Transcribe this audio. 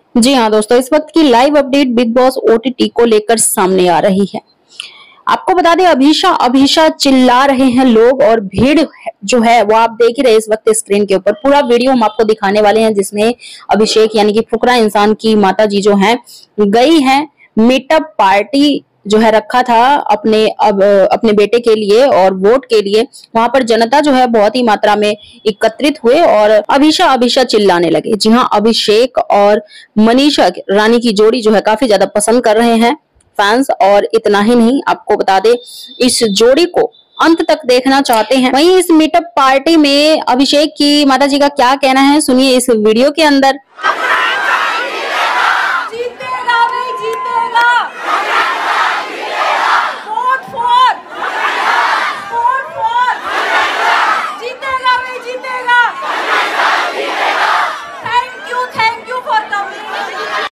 जी हाँ दोस्तों, इस वक्त की live update Bigg Boss OTT को लेकर सामने आ रही है। आपको बता दें, अभीशा अभीशा चिल्ला रहे हैं लोग और भीड़ जो है वो आप देख ही रहे इस वक्त स्क्रीन के ऊपर। पूरा वीडियो हम आपको दिखाने वाले हैं जिसमें अभिषेक यानी कि फुकरा इंसान की माता जी जो हैं गई हैं मीटअप पार्टी जो है रखा था अपने बेटे के लिए और वोट के लिए। वहां पर जनता जो है बहुत ही मात्रा में एकत्रित हुए और अभीशा अभीशा चिल्लाने लगे। जी हाँ, अभिषेक और मनीषा रानी की जोड़ी जो है काफी ज्यादा पसंद कर रहे हैं फैंस। और इतना ही नहीं, आपको बता दे इस जोड़ी को अंत तक देखना चाहते हैं। वहीं इस मीटअप पार्टी में अभिषेक की माताजी का क्या कहना है, सुनिए इस वीडियो के अंदर।